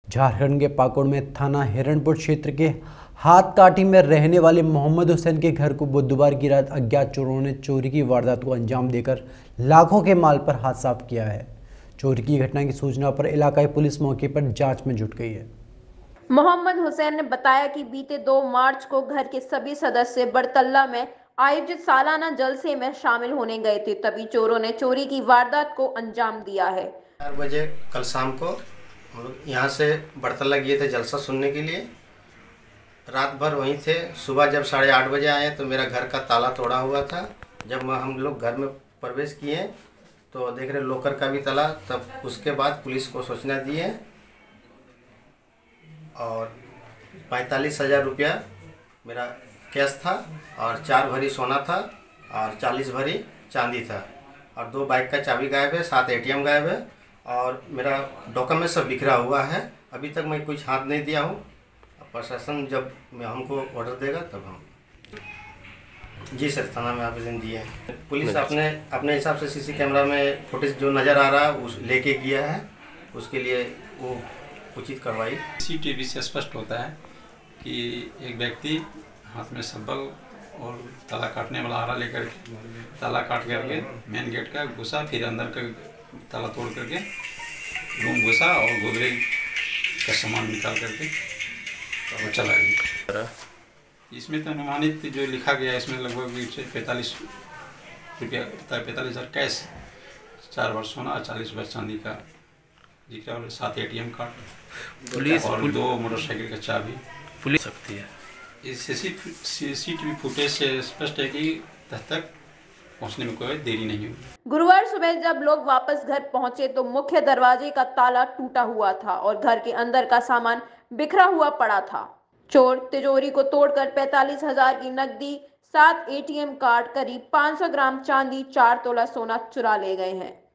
झारखंड के पाकुड़ में थाना हिरणपुर क्षेत्र के हाथकाटी में रहने वाले मोहम्मद हुसैन के घर को बुधवार की रात अज्ञात चोरों ने चोरी की वारदात को अंजाम देकर लाखों के माल पर हाथ साफ किया है। चोरी की घटना की सूचना पर इलाकाई पुलिस मौके पर जांच में जुट गई है। मोहम्मद हुसैन ने बताया कि बीते 2 मार्च को घर के सभी सदस्य बड़तल्ला में आयोजित सालाना जलसे में शामिल होने गए थे, तभी चोरों ने चोरी की वारदात को अंजाम दिया है। 4 बजे कल शाम को हम लोग यहाँ से बड़तल्ला गए थे जलसा सुनने के लिए। रात भर वहीं थे। सुबह जब 8:30 बजे आए तो मेरा घर का ताला तोड़ा हुआ था। जब हम लोग घर में प्रवेश किए तो देख रहे लॉकर का भी ताला। तब उसके बाद पुलिस को सूचना दिए और 45,000 रुपया मेरा कैश था और 4 भरी सोना था और 40 भरी चांदी था और 2 बाइक का चाबी गायब है, 7 ATM गायब है और मेरा डॉक्यूमेंट सब बिखरा हुआ है। अभी तक मैं कुछ हाथ नहीं दिया हूँ। प्रशासन जब हमको ऑर्डर देगा तब हम जी सर थाना में आवेदन दिए हैं। पुलिस अपने हिसाब से CC कैमरा में फुटेज जो नज़र आ रहा है उस लेके गया है, उसके लिए वो उचित कार्रवाई। CCTV से स्पष्ट होता है कि एक व्यक्ति हाथ में सब्बल और ताला काटने वाला आरा लेकर ताला काट करके मेन गेट का घुसा, फिर अंदर का ताला तोड़ करके रूम घुसा और गोदरेज का सामान निकाल करके वो चला गया। इसमें तो अनुमानित जो लिखा गया है इसमें लगभग 45,000 कैश, 4 भर सोना, 40 भर चांदी का जिक्र और 7 ATM कार्ड पुलिस और 2 मोटरसाइकिल का चाबी पुलिस सकती है। इस CCTV फुटेज से स्पष्ट है कि तक पहुंचने में कोई देरी नहीं हुई। गुरुवार सुबह जब लोग वापस घर पहुंचे तो मुख्य दरवाजे का ताला टूटा हुआ था और घर के अंदर का सामान बिखरा हुआ पड़ा था। चोर तिजोरी को तोड़कर 45,000 की नकदी, 7 ATM कार्ड, करीब 500 ग्राम चांदी, 4 तोला सोना चुरा ले गए हैं।